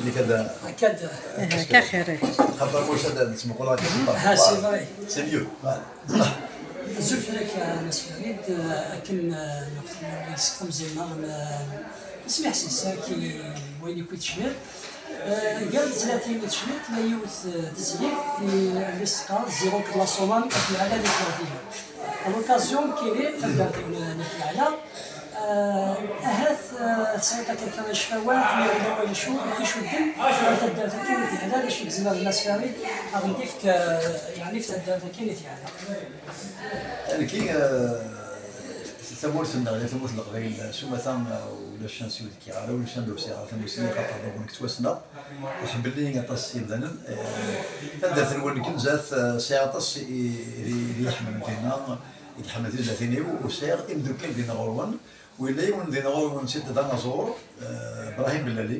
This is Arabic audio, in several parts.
اللي كذا هكذا هكا خير. خاطر واش هذا نسمعوا لها ها سي فري سي ميو زرت لك يا ناس فريد لكن نقطة يسكتم زينا اسمي حسين ساكي وين يكون تشمير قال 30 تشمير ما يوث تسليف في الاستقرار زيرو كلاسومان في على الكوردينير الوكازيون كاينين في على هاث سيطة كان شفاوات في يشو الدم تبدا كاين في على باش يجزم الناس فريد غندي فيك يعني في تبدا كاين في على يعني كي تمول سنة ولا تمول القبيل شو مثلا ولا شان سيود كي على ولا شان دوسي على تموسي خاطر دونك توسنا وحب لي نطس مثلا هذا ثنول كنزات سيعطس يحمل مدينة يتحمل ثلاثيني وسير يمدو كان دينا غروان ولا يون دينا غروان سيد ديناصور ابراهيم بلالي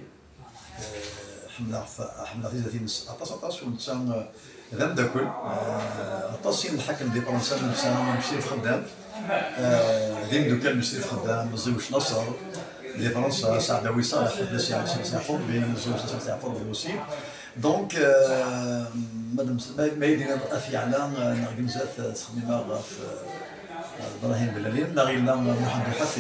حمله ثلاثين عطاس ونتسان ذم داكل عطاسين الحكم دي فرنسا نتسان مشي في خدام ديم دوكال مشي في خدام زوج نصر دي فرنسا سعداوي صالح بلاش يعني سيعفور بين زوج سيعفور بي دونك مادام ما يدينا في اعلام نرجمزات تخدمها في ابراهيم بلالين نغينا محمد حسين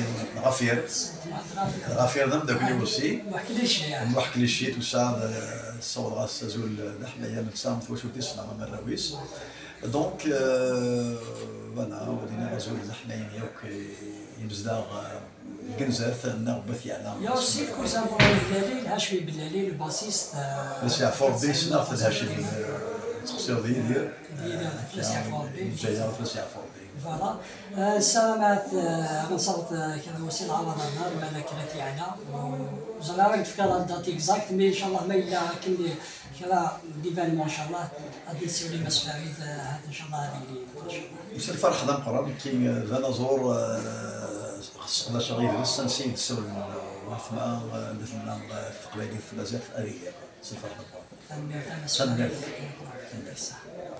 غفير ذم داك الوسي نحكي لي شيت وساعد الصور غاس زول الحمايه من سام واش ودي صنع من الراويس دونك فوالا ودينا رجل الحمايه ياك يمزداغ الكنزات نغبث يعني يا سيف كوزا بلالي الهاشمي بلالي الباسيست باش يعفور بيش ناخذ الهاشمي تخسر ديال جايه فاش يعفور فوالا سلامات غنصرت كذا وسيله على النهار ما كانت يعني وزعما راك تفكر الدات اكزاكت مي ان شاء الله ما الا كندير كذا ديفالمون ان شاء الله غادي نسيو لي مس فريد هذا ان شاء الله هذه ان شاء الله مش الفرح ذا مقرن كي ديناصور خصنا شغيل لسه نسيت السول وثما مثلنا في قبائل الثلاثه في اريكا سي الفرح ذا مقرن تنمير